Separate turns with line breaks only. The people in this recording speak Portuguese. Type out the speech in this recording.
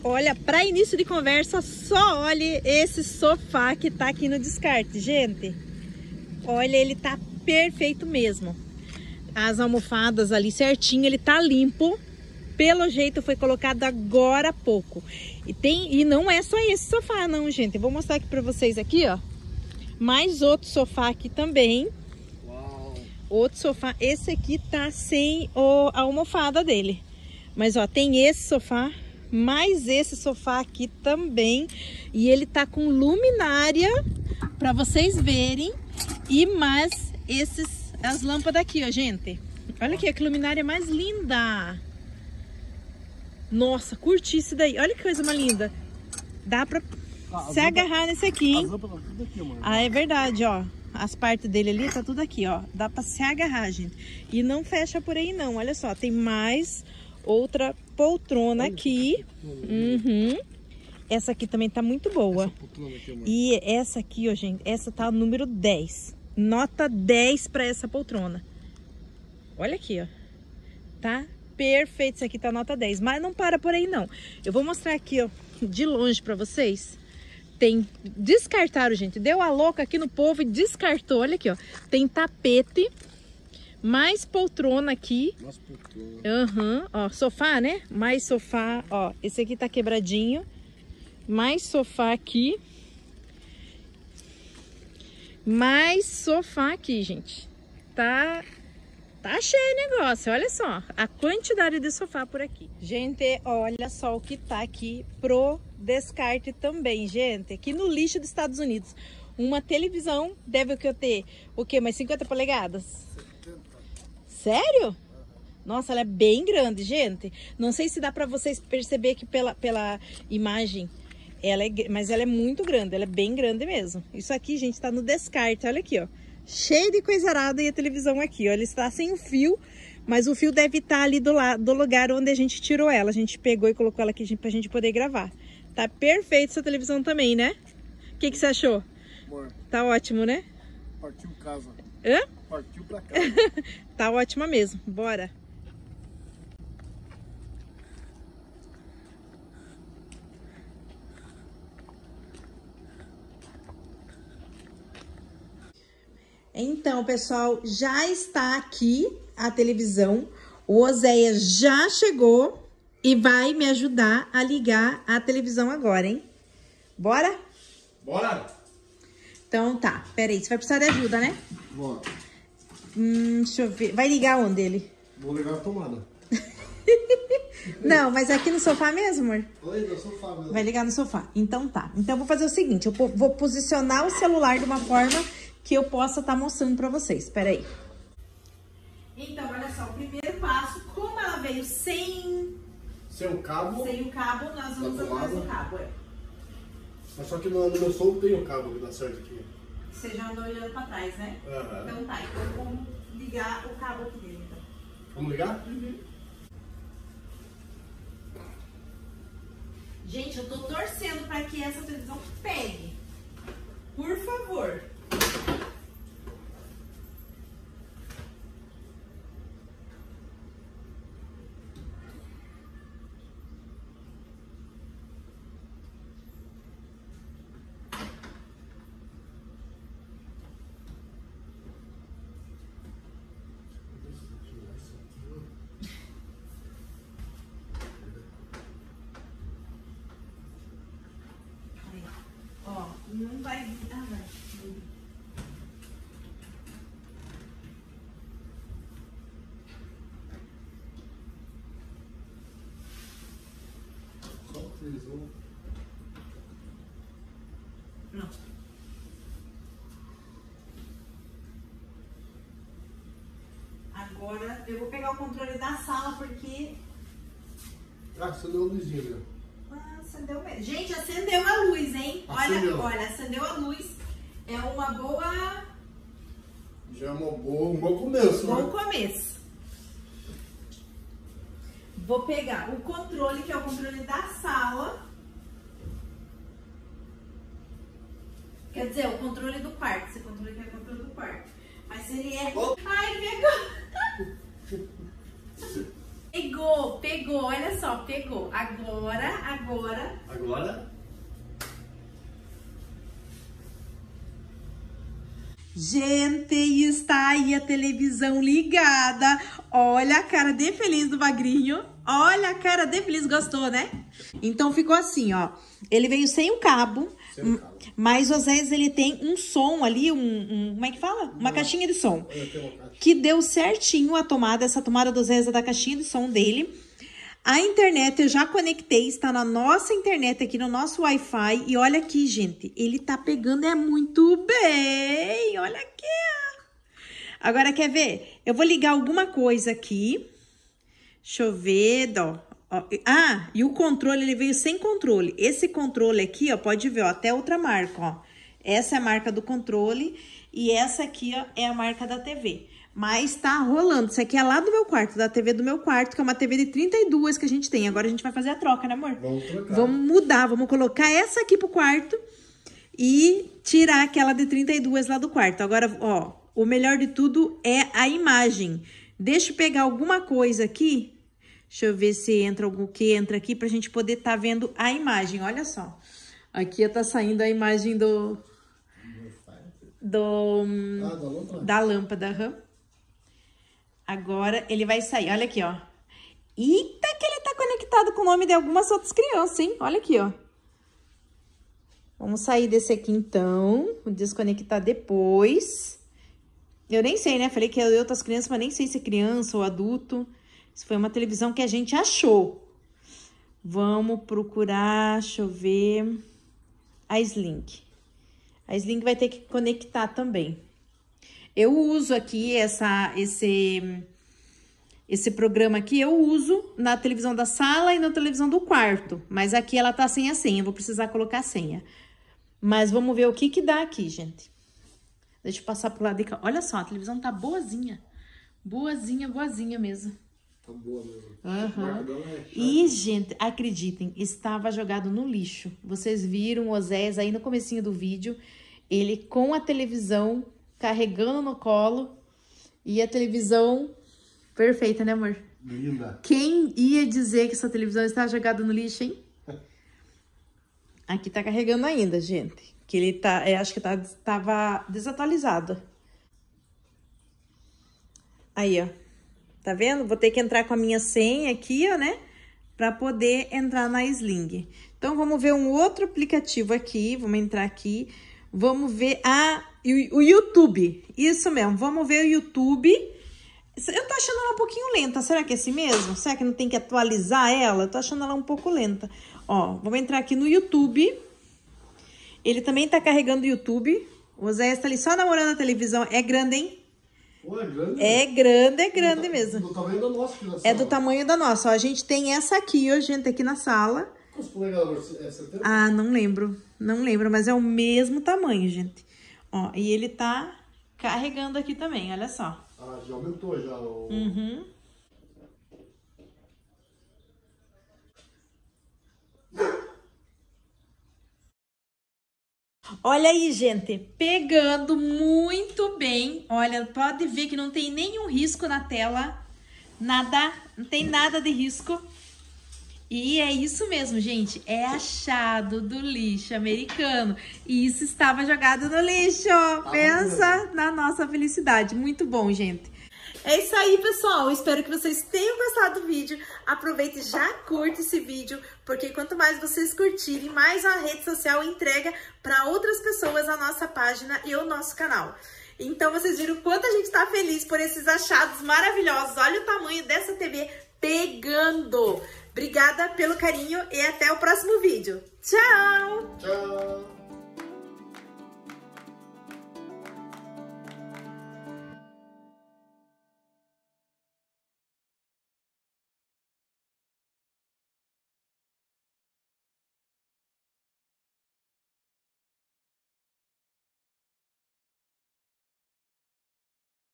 Olha, para início de conversa, só olhe esse sofá que tá aqui no descarte, gente. Olha, ele tá perfeito mesmo. As almofadas ali certinho, ele tá limpo. Pelo jeito foi colocado agora há pouco. E não é só esse sofá não, gente. Eu vou mostrar aqui para vocês aqui, ó. Mais outro sofá aqui também.
Uau.
Outro sofá. Esse aqui tá sem a almofada dele. Mas ó, tem esse sofá, mais esse sofá aqui também. E ele tá com luminária para vocês verem. E mais as lâmpadas aqui, ó, gente. Olha aqui, que luminária mais linda. Nossa, curti isso daí. Olha que coisa mais linda. Dá pra se agarrar nesse aqui, hein?
As lâmpadas tudo aqui, mano.
Ah, é verdade, ó. As partes dele ali tá tudo aqui, ó. Dá pra se agarrar, gente. E não fecha por aí, não. Olha só, tem mais outra poltrona aqui. Uhum. Essa aqui também tá muito boa. E essa aqui, ó, gente, essa tá o número 10. Nota 10 pra essa poltrona. Olha aqui, ó. Tá perfeito, isso aqui tá nota 10. Mas não para por aí, não. Eu vou mostrar aqui, ó, de longe pra vocês. Descartaram, gente. Deu a louca aqui no povo e descartou. Olha aqui, ó. Tem tapete. Mais poltrona aqui. Mais poltrona. Aham, ó. Sofá, né? Mais sofá, ó. Esse aqui tá quebradinho. Mais sofá aqui. Mais sofá aqui, gente. Tá cheio o negócio, olha só a quantidade de sofá por aqui. Gente, olha só o que tá aqui pro descarte também, gente. Aqui no lixo dos Estados Unidos. Uma televisão, deve ter o quê? Mais 50 polegadas? 70. Sério? Nossa, ela é bem grande, gente. Não sei se dá pra vocês perceber que pela imagem, mas ela é muito grande, ela é bem grande mesmo. Isso aqui, gente, tá no descarte, olha aqui, ó. Cheio de coisa arada e a televisão aqui, ó. Ele está sem o fio, mas o fio deve estar ali do lugar onde a gente tirou ela. A gente pegou e colocou ela aqui pra gente poder gravar. Tá perfeito essa televisão também, né? O que você achou?
Amor.
Tá ótimo, né?
Partiu casa.
Hã?
Partiu pra casa.
Tá ótima mesmo. Bora. Então, pessoal, já está aqui a televisão. O Oséias já chegou e vai me ajudar a ligar a televisão agora, hein? Bora?
Bora!
Então tá, peraí, você vai precisar de ajuda, né?
Bora.
Deixa eu ver. Vai ligar onde ele?
Vou ligar a tomada.
Não, mas aqui no sofá mesmo, amor?
Oi, no sofá mesmo.
Vai ligar no sofá. Então tá. Então eu vou fazer o seguinte, eu vou posicionar o celular de uma forma que eu possa estar mostrando pra vocês. Espera aí. Então, olha só, o primeiro passo, como ela veio sem
o cabo,
nós vamos atrás do cabo.
Mas só que no meu som tem o cabo que dá certo aqui.
Você já andou olhando pra trás, né?
Uhum.
Então tá, então vamos ligar o cabo aqui dentro. Então.
Vamos ligar?
Uhum. Gente, eu tô torcendo pra que essa televisão pegue. Por favor. Ó, não vai vir. Ah, vai.
Só frisou.
Não. Agora eu vou pegar o controle da sala porque...
Ah, você deu a luzinha, né?
Acendeu mesmo. Gente, acendeu a luz, hein?
Acendeu.
Olha, acendeu a luz. É uma boa...
Já é um bom começo,
Bom
né?
começo. Vou pegar o controle, que é o controle da sala. Quer dizer, o controle do quarto. Esse controle aqui é o controle do quarto. Mas se ele é... Ai, pegou! Pegou! Pegou, pegou, olha só, pegou. Agora. Gente, está aí a televisão ligada. Olha a cara de feliz do magrinho. Olha a cara de feliz, gostou, né? Então ficou assim, ó. Ele veio sem o cabo. Mas o Oséias, ele tem um som ali, como é que fala? Uma caixinha de som. Que deu certinho a tomada, essa tomada do Oséias é da caixinha de som dele. A internet eu já conectei, está na nossa internet aqui, no nosso Wi-Fi. E olha aqui, gente, ele tá pegando muito bem. Olha aqui, ó. Agora, quer ver? Eu vou ligar alguma coisa aqui. Deixa eu ver, ó. Ah, e o controle, ele veio sem controle. Esse controle aqui, ó, pode ver, ó, até outra marca, ó. Essa é a marca do controle e essa aqui, ó, é a marca da TV. Mas tá rolando. Isso aqui é lá do meu quarto, da TV do meu quarto, que é uma TV de 32 que a gente tem. Agora a gente vai fazer a troca, né, amor?
Vamos trocar.
Vamos mudar, vamos colocar essa aqui pro quarto e tirar aquela de 32 lá do quarto. Agora, ó, o melhor de tudo é a imagem. Deixa eu pegar alguma coisa aqui. Deixa eu ver se entra algum que entra aqui pra gente poder tá vendo a imagem. Olha só. Aqui tá saindo a imagem da lâmpada. Agora ele vai sair. Olha aqui, ó. Eita, que ele tá conectado com o nome de algumas outras crianças, hein? Olha aqui, ó. Vamos sair desse aqui, então. Vou desconectar depois. Eu nem sei, né? Falei que é de outras crianças, mas nem sei se é criança ou adulto. Isso foi uma televisão que a gente achou. Vamos procurar, deixa eu ver, a Sling. A Sling vai ter que conectar também. Eu uso aqui esse programa aqui, eu uso na televisão da sala e na televisão do quarto. Mas aqui ela tá sem a senha, eu vou precisar colocar a senha. Mas vamos ver o que que dá aqui, gente. Deixa eu passar pro lado de cá. Olha só, a televisão tá boazinha. Boazinha mesmo.
Tá boa mesmo.
Uhum. E, gente, acreditem, estava jogado no lixo. Vocês viram o Oséias aí no comecinho do vídeo, ele com a televisão carregando no colo e a televisão perfeita, né, amor?
Linda.
Quem ia dizer que essa televisão estava jogada no lixo, hein? Aqui tá carregando ainda, gente. Que ele tá, acho que tava desatualizado. Aí, ó. Tá vendo? Vou ter que entrar com a minha senha aqui, ó, né? Pra poder entrar na Sling. Então, vamos ver um outro aplicativo aqui. Vamos entrar aqui. Vamos ver o YouTube. Isso mesmo. Vamos ver o YouTube. Eu tô achando ela um pouquinho lenta. Será que é assim mesmo? Será que não tem que atualizar ela? Eu tô achando ela um pouco lenta. Ó, vamos entrar aqui no YouTube. Ele também tá carregando o YouTube. O Oséias tá ali só namorando a televisão. É grande, hein?
Pô, é grande.
É grande mesmo.
Do tamanho da nossa aqui na sala.
É do tamanho da nossa. Ó, a gente tem essa aqui, ó, gente, aqui na sala.
Quantos polegadas é 70?
Ah, não lembro. Não lembro, mas é o mesmo tamanho, gente. Ó, e ele tá carregando aqui também, olha só.
Ah, já aumentou já o...
Uhum. Olha aí, gente, pegando muito bem. Olha, pode ver que não tem nenhum risco na tela. Nada, não tem nada de risco. E é isso mesmo, gente. É achado do lixo americano. E isso estava jogado no lixo. Pensa na nossa felicidade. Muito bom, gente. É isso aí, pessoal. Espero que vocês tenham gostado do vídeo. Aproveite e já curte esse vídeo, porque quanto mais vocês curtirem, mais a rede social entrega para outras pessoas a nossa página e o nosso canal. Então, vocês viram o quanto a gente tá feliz por esses achados maravilhosos. Olha o tamanho dessa TV pegando. Obrigada pelo carinho e até o próximo vídeo. Tchau!
Tchau!